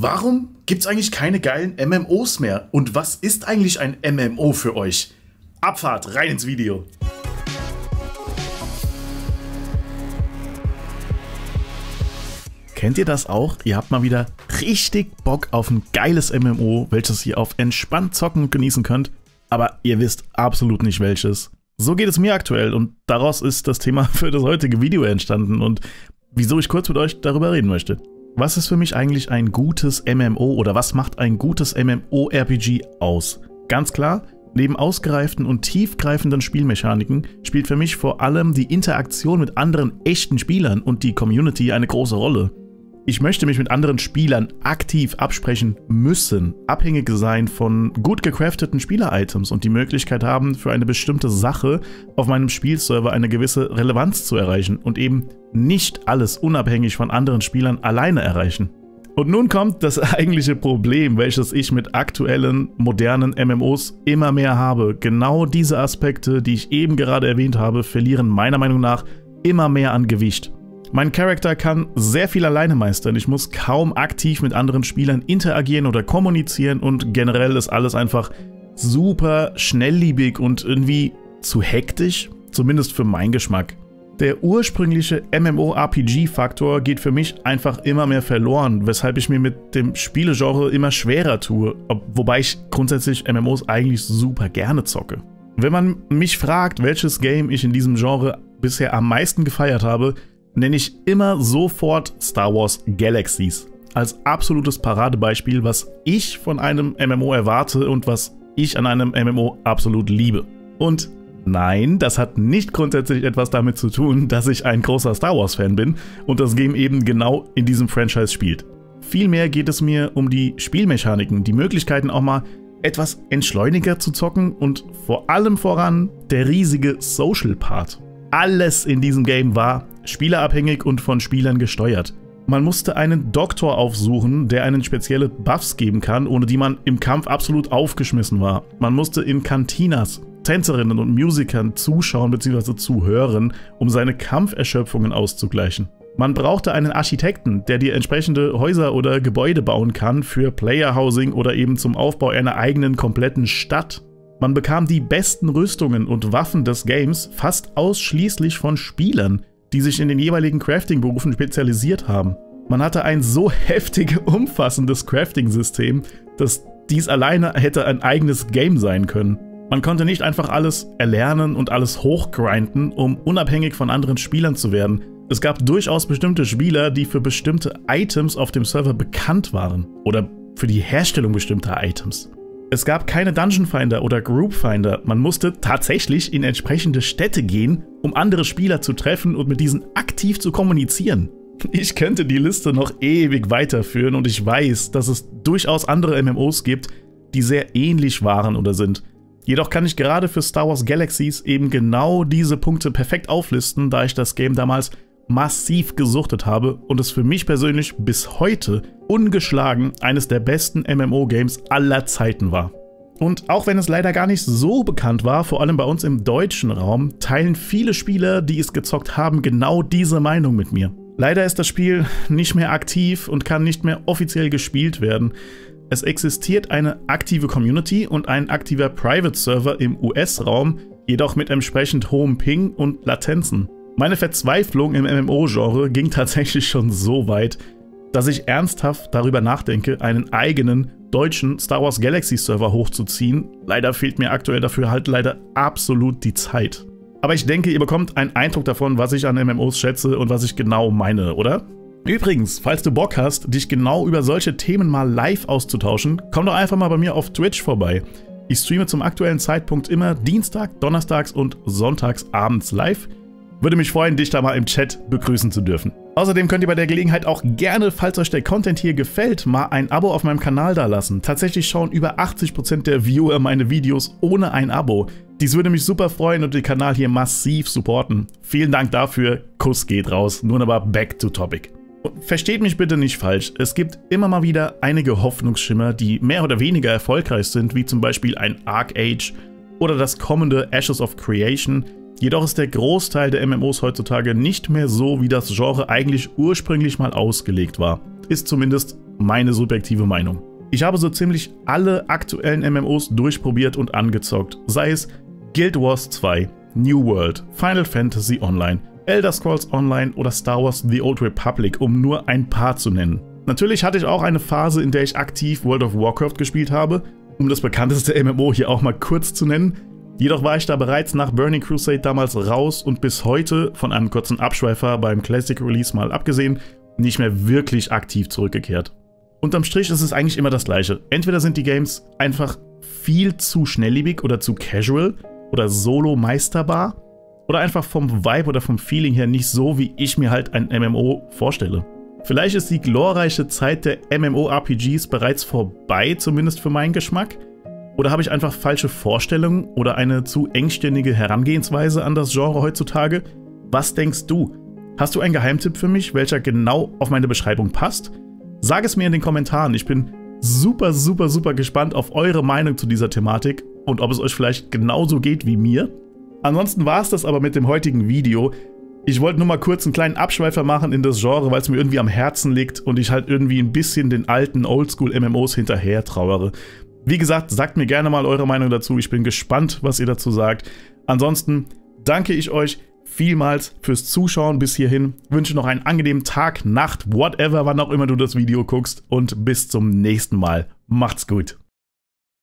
Warum gibt's eigentlich keine geilen MMOs mehr? Und was ist eigentlich ein MMO für euch? Abfahrt, rein ins Video! Kennt ihr das auch? Ihr habt mal wieder richtig Bock auf ein geiles MMO, welches ihr auf entspannt zocken und genießen könnt, aber ihr wisst absolut nicht welches. So geht es mir aktuell und daraus ist das Thema für das heutige Video entstanden und wieso ich kurz mit euch darüber reden möchte. Was ist für mich eigentlich ein gutes MMO oder was macht ein gutes MMORPG aus? Ganz klar, neben ausgereiften und tiefgreifenden Spielmechaniken spielt für mich vor allem die Interaktion mit anderen echten Spielern und die Community eine große Rolle. Ich möchte mich mit anderen Spielern aktiv absprechen müssen, abhängig sein von gut gecrafteten Spieler-Items und die Möglichkeit haben, für eine bestimmte Sache auf meinem Spielserver eine gewisse Relevanz zu erreichen und eben nicht alles unabhängig von anderen Spielern alleine erreichen. Und nun kommt das eigentliche Problem, welches ich mit aktuellen, modernen MMOs immer mehr habe. Genau diese Aspekte, die ich eben gerade erwähnt habe, verlieren meiner Meinung nach immer mehr an Gewicht. Mein Charakter kann sehr viel alleine meistern, ich muss kaum aktiv mit anderen Spielern interagieren oder kommunizieren und generell ist alles einfach super schnelllebig und irgendwie zu hektisch, zumindest für meinen Geschmack. Der ursprüngliche MMORPG-Faktor geht für mich einfach immer mehr verloren, weshalb ich mir mit dem Spielegenre immer schwerer tue, wobei ich grundsätzlich MMOs eigentlich super gerne zocke. Wenn man mich fragt, welches Game ich in diesem Genre bisher am meisten gefeiert habe, nenne ich immer sofort Star Wars Galaxies als absolutes Paradebeispiel, was ich von einem MMO erwarte und was ich an einem MMO absolut liebe. Und nein, das hat nicht grundsätzlich etwas damit zu tun, dass ich ein großer Star Wars Fan bin und das Game eben genau in diesem Franchise spielt. Vielmehr geht es mir um die Spielmechaniken, die Möglichkeiten auch mal etwas entschleuniger zu zocken und vor allem voran der riesige Social Part. Alles in diesem Game war spielerabhängig und von Spielern gesteuert. Man musste einen Doktor aufsuchen, der einen spezielle Buffs geben kann, ohne die man im Kampf absolut aufgeschmissen war. Man musste in Cantinas Tänzerinnen und Musikern zuschauen bzw. zuhören, um seine Kampferschöpfungen auszugleichen. Man brauchte einen Architekten, der dir entsprechende Häuser oder Gebäude bauen kann für Player-Housing oder eben zum Aufbau einer eigenen kompletten Stadt. Man bekam die besten Rüstungen und Waffen des Games fast ausschließlich von Spielern, die sich in den jeweiligen Crafting-Berufen spezialisiert haben. Man hatte ein so heftig umfassendes Crafting-System, dass dies alleine hätte ein eigenes Game sein können. Man konnte nicht einfach alles erlernen und alles hochgrinden, um unabhängig von anderen Spielern zu werden. Es gab durchaus bestimmte Spieler, die für bestimmte Items auf dem Server bekannt waren oder für die Herstellung bestimmter Items. Es gab keine Dungeon Finder oder Group Finder, man musste tatsächlich in entsprechende Städte gehen, um andere Spieler zu treffen und mit diesen aktiv zu kommunizieren. Ich könnte die Liste noch ewig weiterführen und ich weiß, dass es durchaus andere MMOs gibt, die sehr ähnlich waren oder sind. Jedoch kann ich gerade für Star Wars Galaxies eben genau diese Punkte perfekt auflisten, da ich das Game damals massiv gesuchtet habe und es für mich persönlich bis heute ungeschlagen eines der besten MMO-Games aller Zeiten war. Und auch wenn es leider gar nicht so bekannt war, vor allem bei uns im deutschen Raum, teilen viele Spieler, die es gezockt haben, genau diese Meinung mit mir. Leider ist das Spiel nicht mehr aktiv und kann nicht mehr offiziell gespielt werden. Es existiert eine aktive Community und ein aktiver Private-Server im US-Raum, jedoch mit entsprechend hohem Ping und Latenzen. Meine Verzweiflung im MMO-Genre ging tatsächlich schon so weit, dass ich ernsthaft darüber nachdenke, einen eigenen deutschen Star Wars Galaxy Server hochzuziehen. Leider fehlt mir aktuell dafür halt leider absolut die Zeit. Aber ich denke, ihr bekommt einen Eindruck davon, was ich an MMOs schätze und was ich genau meine, oder? Übrigens, falls du Bock hast, dich genau über solche Themen mal live auszutauschen, komm doch einfach mal bei mir auf Twitch vorbei. Ich streame zum aktuellen Zeitpunkt immer Dienstag, Donnerstags und Sonntags abends live. Würde mich freuen, dich da mal im Chat begrüßen zu dürfen. Außerdem könnt ihr bei der Gelegenheit auch gerne, falls euch der Content hier gefällt, mal ein Abo auf meinem Kanal dalassen. Tatsächlich schauen über 80% der Viewer meine Videos ohne ein Abo. Dies würde mich super freuen und den Kanal hier massiv supporten. Vielen Dank dafür, Kuss geht raus, nun aber back to topic. Versteht mich bitte nicht falsch, es gibt immer mal wieder einige Hoffnungsschimmer, die mehr oder weniger erfolgreich sind, wie zum Beispiel ein Arc Age oder das kommende Ashes of Creation. Jedoch ist der Großteil der MMOs heutzutage nicht mehr so, wie das Genre eigentlich ursprünglich mal ausgelegt war. Ist zumindest meine subjektive Meinung. Ich habe so ziemlich alle aktuellen MMOs durchprobiert und angezockt, sei es Guild Wars 2, New World, Final Fantasy Online, Elder Scrolls Online oder Star Wars The Old Republic, um nur ein paar zu nennen. Natürlich hatte ich auch eine Phase, in der ich aktiv World of Warcraft gespielt habe, um das bekannteste MMO hier auch mal kurz zu nennen. Jedoch war ich da bereits nach Burning Crusade damals raus und bis heute, von einem kurzen Abschweifer beim Classic Release mal abgesehen, nicht mehr wirklich aktiv zurückgekehrt. Unterm Strich ist es eigentlich immer das Gleiche. Entweder sind die Games einfach viel zu schnelllebig oder zu casual oder solo meisterbar oder einfach vom Vibe oder vom Feeling her nicht so, wie ich mir halt ein MMO vorstelle. Vielleicht ist die glorreiche Zeit der MMORPGs bereits vorbei, zumindest für meinen Geschmack. Oder habe ich einfach falsche Vorstellungen oder eine zu engstirnige Herangehensweise an das Genre heutzutage? Was denkst du? Hast du einen Geheimtipp für mich, welcher genau auf meine Beschreibung passt? Sag es mir in den Kommentaren. Ich bin super gespannt auf eure Meinung zu dieser Thematik und ob es euch vielleicht genauso geht wie mir. Ansonsten war es das aber mit dem heutigen Video. Ich wollte nur mal kurz einen kleinen Abschweifer machen in das Genre, weil es mir irgendwie am Herzen liegt und ich halt irgendwie ein bisschen den alten Oldschool-MMOs hinterher trauere. Wie gesagt, sagt mir gerne mal eure Meinung dazu. Ich bin gespannt, was ihr dazu sagt. Ansonsten danke ich euch vielmals fürs Zuschauen bis hierhin. Wünsche noch einen angenehmen Tag, Nacht, whatever, wann auch immer du das Video guckst. Und bis zum nächsten Mal. Macht's gut.